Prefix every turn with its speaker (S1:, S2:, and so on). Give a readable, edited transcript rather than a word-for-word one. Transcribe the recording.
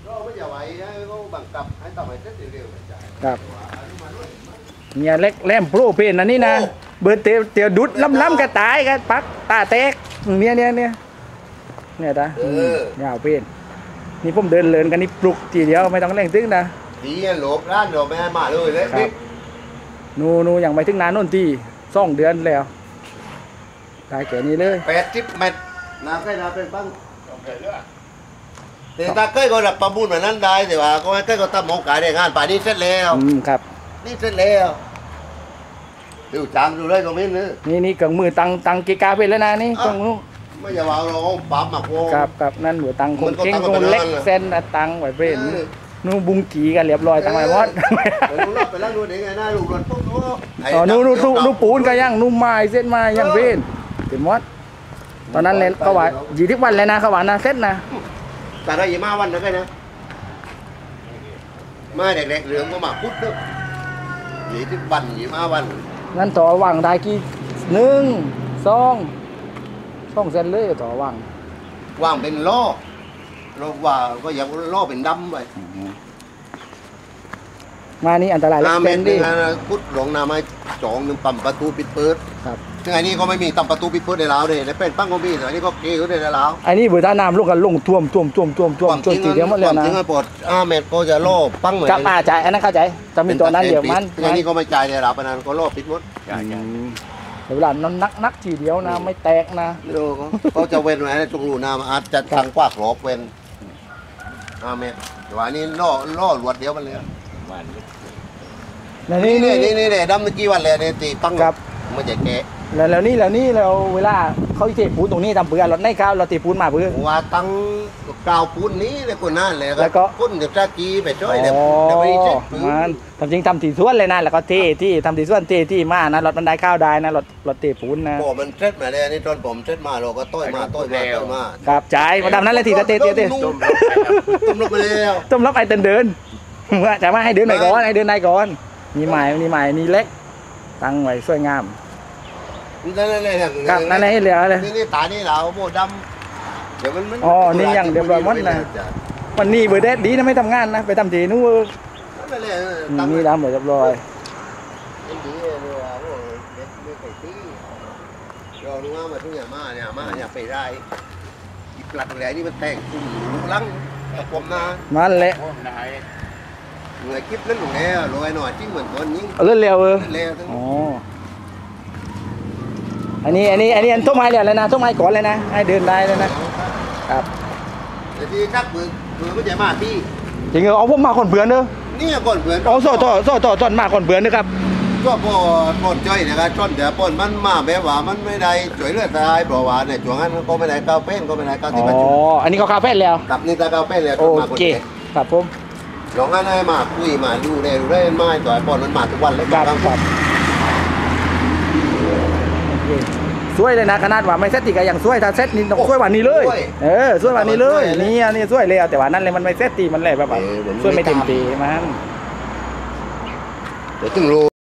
S1: ก็ไม่จะไหวนะก็บังคับให้ทำให้เสร็จเร็วๆ
S2: ครับเนี่ยเล็กแหลมโปรเพนอันนี้นะเบิร์เตียวดุดล้ำๆกระตายกันปักตาแตกเนี่ยตายาวเพนนี่ผมเดินเลินกันนี่ปลุกทีเดียวไม่ต้องเร่งตึ้งนะ
S1: ดีหลบร้านเราไม่ให้มาเลยเลย
S2: ครับนูอย่างไปถึงนานนู่นที่2 เดือนแล้วได้แค่นี้เลย
S1: 80 เมตรน้ำใกล้น้ำเป็นบ้างแต่ถ้าใกล้ก็รับประมูลแบบนั้นได้แต่ว่าก็ใกล้ก็ตั้งโอกาสได้งานป่านนี้เสร็จแล้ว
S2: ครับ
S1: นี่เสร็จแล้วดูจางดูเลยตรงนี้
S2: นี่เครื่องมือตังกีกาเป็นแล้วนะนี่เครื่องมือ
S1: ไม่จะว่าเราปั๊มหมักโว
S2: ครับนั่นหัวตังคงเก่งคงเล็กเส้นตังไว้เป็นนู่บุงกีกันเรียบร้อยตังไว้หมด
S1: นู่รอบไปแล้วนู่นยังไงน่าลูกรถปุ๊บ
S2: นู่ปูนก็ยังนู่ไม้เส้นไม้ยังเป็นเต็มหมดตอนนั้นเลยเขาว่า20 วันเลยนะเขาว่านะเส้นนะ
S1: แต่ได้25 วันนะแค่นะมาเด็กๆเหลืองก็มาพุทธด้วย20 วัน25 วัน
S2: นั่นต่อว่างได้กี่1 2เส้นเลยต่อว่าง
S1: เป็นล้อว่าก็ยังล้อเป็นดำไป
S2: มานี่อันตราย
S1: เม็ดนี่พุทธหลงนามา1ปั๊มประตูปิดเปิด
S2: ครับ
S1: ซึ่งอันนี้ก็ไม่มีตั้งประตูปิดเปิดในลาวเลยเป็นปั้งก็มีแต่อันนี้ก็เกย์ก็ได้ในลาว
S2: อันนี้เบื่อท่าน้ำลงกันลงท่วมจนทีเดียวหมดเลยนะ
S1: จริงๆปวดเม็ดก็จะโล่ปั้งเหมือน
S2: กับจ่ายอันนั้นเข้าใจจะมีตัวนั้นเดี๋ยวมัน
S1: อันนี้ก็ไม่จ่ายในลาวปนั้นก็โล่ปิดหมด
S2: เวลานักทีเดียวนะไม่แตกนะ
S1: ดูเขาจะเว้นไว้ตรงรูน้ำอาจจะทางกว้างหลอกเว้นเม็ดแต่ว่านี้ล่อหลวดเดียวมันเลยนี่ดำเมื่อกี้วันเลยเนี่ยตีปั้งมันจะแกะ
S2: แล้วนี่เราเวลาเขาเทปูนตรงนี้ทำเพื่อรถในข้าวเราเทปูนมาเพื่อ
S1: ว่าตั้งกาวปูนนี้เลยคนนั้นเลยแล้วก็กุ้นเดี๋ยวจะกีไปช่วยเดี๋ยวไปเช็ด
S2: มันทำจริงทำตีส่วนเลยนะแล้วก็เทที่ทำตีส่วนเทที่มานะรถมันได้ข้าวได้นะรถเทปูนนะ
S1: โอ้มันเช็ดมาเลยนี่ตอนผมเช็ดมาเราก็ต้อยมา
S2: ครับจ่ายมาทำนั้นเลยทีเท
S1: ต้มลบมาแล้ว
S2: ต้มลบไอ้เดินว่าจะมาให้เดินไหนก่อนนี่ใหม่นี่เล็กตั้งไว้สวยงาม
S1: นั่น
S2: เลย
S1: นี่ตานี่เราโบดำเดี๋ยวมัน
S2: นี่ยังเดี๋ยวเราหมดนะวันนี้เบอร์เดดดีนะไม่ทำงานนะไปทำทีนู้นนี่ดำหมดเรียบร้อย
S1: เราดูว่ามาทุกอย่างมาเนี่ยไปได้อีปลัดแหล่นี่มันแต่งคุ้มลุกลังตะปมนะ
S2: มันแหละ
S1: เงยคลิปเล่นหนูแน่ลอยหน่อยจิ้งเหมือนคนยิ่ง
S2: เล่นเร็วอันนี้ต้นไม้เลยนะต้นไม้ก่อนเลยนะให้เดินได้เลยนะครับ
S1: แต่ที่ชักมือไม่ใช่มาที่
S2: จริงเอาพวกมาคนเบื่อเนอะ
S1: นี่ก่อนเบื่อ
S2: โซ่ต้นมาคนเบื่อนะครับ
S1: ก็ปนจ้อยนะครับต้นเดี๋ยวปนมันมาแบบว่ามันไม่ได้ช่วยเลือดตายบอกว่าเนี่ยช่วงนั้นก็ไม่ได้ก้าวเป้นก็ไม่ได้ก้าวที่ประชุม
S2: อันนี้เขาก้าวเป้นแล้ว
S1: กับนี่ตาก้าวเป้นแล้ว
S2: โอเคครับผม
S1: หลงงั้นให้มาคุยมาดูได้ไม้ต่อยปนมันมาทุกวันเลย
S2: ครับสวยเลยนะขนาดว่าไม่เซตตีก็ยังสวยถ้าเซตนี่ต้องสวยกว่านี้เลยสวยกว่านี้เลยนี่สวยเลยแต่ว่านั่นเลยมันไม่เซตตีมันเลยแบบสวยไม่เต็มตีมัน
S1: เดี๋ยวถึงโล